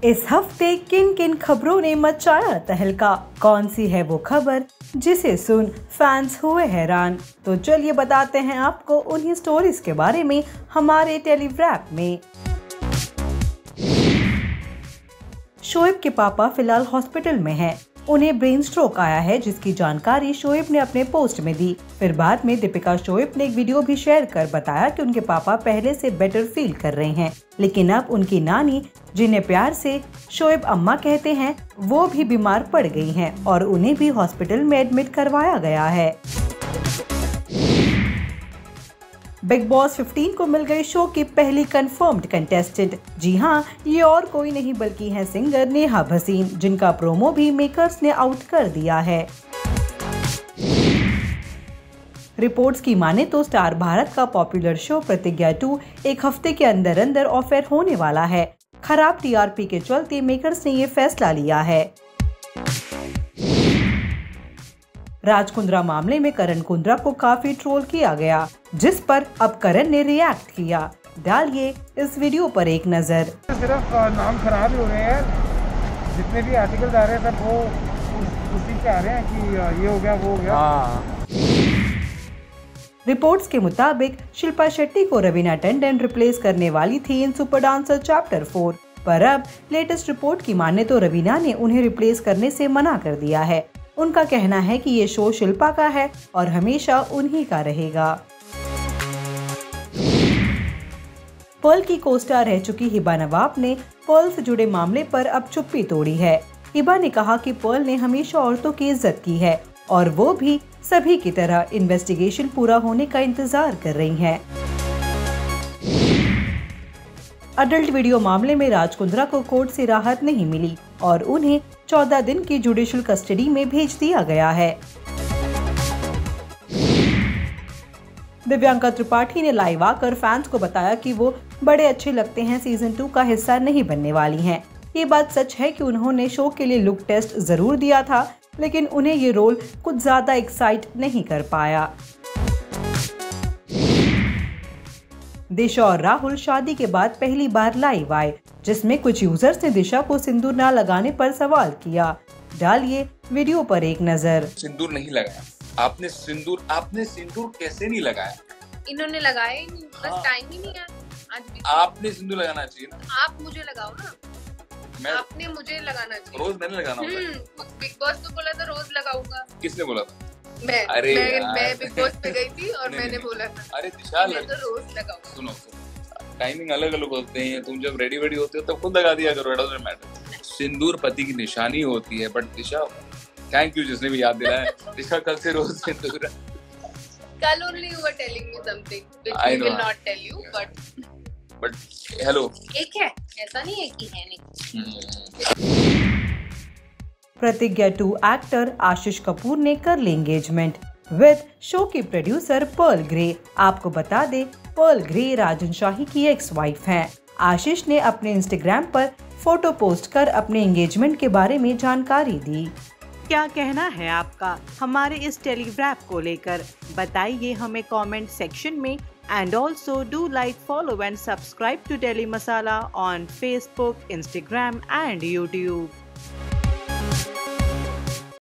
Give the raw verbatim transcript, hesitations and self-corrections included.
इस हफ्ते किन किन खबरों ने मचाया तहलका, कौन सी है वो खबर जिसे सुन फैंस हुए हैरान। तो चलिए बताते हैं आपको उन्हीं स्टोरीज के बारे में हमारे टेलीवैप में। शोएब के पापा फिलहाल हॉस्पिटल में हैं। उन्हें ब्रेन स्ट्रोक आया है, जिसकी जानकारी शोएब ने अपने पोस्ट में दी। फिर बाद में दीपिका शोएब ने एक वीडियो भी शेयर कर बताया कि उनके पापा पहले से बेटर फील कर रहे हैं, लेकिन अब उनकी नानी, जिन्हें प्यार से शोएब अम्मा कहते हैं, वो भी बीमार पड़ गई हैं और उन्हें भी हॉस्पिटल में एडमिट करवाया गया है। बिग बॉस पंद्रह को मिल गई शो की पहली कंफर्म्ड कंटेस्टेंट। जी हाँ, ये और कोई नहीं बल्कि है सिंगर नेहा भसीन, जिनका प्रोमो भी मेकर्स ने आउट कर दिया है। रिपोर्ट्स की माने तो स्टार भारत का पॉपुलर शो प्रतिज्ञा टू एक हफ्ते के अंदर अंदर ऑफ एयर होने वाला है। खराब टीआरपी के चलते मेकर्स ने ये फैसला लिया है। राज कुंद्रा मामले में करण कुंद्रा को काफी ट्रोल किया गया, जिस पर अब करण ने रिएक्ट किया। डालिए इस वीडियो पर एक नजर। सिर्फ नाम खराब हो रहे हैं, जितने भी आर्टिकल आ रहे हैं सब वो उसी से आ रहे हैं कि ये हो गया वो हो गया। रिपोर्ट्स के मुताबिक शिल्पा शेट्टी को रवीना टंडन रिप्लेस करने वाली थी in super dancer chapter four, पर अब लेटेस्ट रिपोर्ट की माने तो रवीना ने उन्हें रिप्लेस करने से मना कर दिया है। उनका कहना है कि ये शो शिल्पा का है और हमेशा उन्हीं का रहेगा। पर्ल की कोस्टार रह चुकी हिबा नवाब ने पर्ल से जुड़े मामले पर अब चुप्पी तोड़ी है। हिबा ने कहा कि पर्ल ने हमेशा औरतों की इज्जत की है और वो भी सभी की तरह इन्वेस्टिगेशन पूरा होने का इंतजार कर रही हैं। अडल्ट वीडियो मामले में राज कुंद्रा को कोर्ट से राहत नहीं मिली और उन्हें चौदह दिन की जुडिशियल कस्टडी में भेज दिया गया है। दिव्यांका त्रिपाठी ने लाइव आकर फैंस को बताया कि वो बड़े अच्छे लगते हैं, सीजन टू का हिस्सा नहीं बनने वाली हैं। ये बात सच है कि उन्होंने शो के लिए लुक टेस्ट जरूर दिया था, लेकिन उन्हें ये रोल कुछ ज्यादा एक्साइट नहीं कर पाया। दिशा और राहुल शादी के बाद पहली बार लाइव आए, जिसमें कुछ यूजर्स ने दिशा को सिंदूर न लगाने पर सवाल किया। डालिए वीडियो पर एक नजर। सिंदूर नहीं लगाया आपने, सिंदूर आपने सिंदूर कैसे नहीं लगाया? इन्होंने लगाया ही नहीं, बस टाइम ही नहीं है। आज भी आपने सिंदूर लगाना चाहिए ना। आप मुझे लगाओ ना, मैं... आपने मुझे लगाना चाहिए। रोज मैंने लगाना होगा। बिग बॉस तो बोला था रोज लगाऊंगा। किसने बोला था? मैं अरे मैं, मैं बिग बॉस पे गई थी और मैंने बोला था अरे दिशा मैं तो रोज लगाऊंगा। सुनो, टाइमिंग अलग अलग होते हैं, तुम जब रेडी वेडी होते हो तब खुद लगा दिया करो, इट डजंट मैटर। सिंदूर पति की निशानी होती है। बट दिशा, थैंक यू जिसने भी याद दिलाया। दिशा कल से रोज सिंदूर। कल only you were telling me something which I will not tell you, but but hello, एक है, ऐसा नहीं है कि है नहीं। प्रतिज्ञा टू एक्टर आशीष कपूर ने कर ली एंगेजमेंट विद शो की प्रोड्यूसर पर्ल ग्रे। आपको बता दे, पर्ल ग्रे राजन शाही की एक्स वाइफ हैं। आशीष ने अपने इंस्टाग्राम पर फोटो पोस्ट कर अपने एंगेजमेंट के बारे में जानकारी दी। क्या कहना है आपका हमारे इस टेलीवैप को लेकर? बताइए हमें कमेंट सेक्शन में। And also do like, follow and subscribe to daily Masala on Facebook, Instagram and YouTube.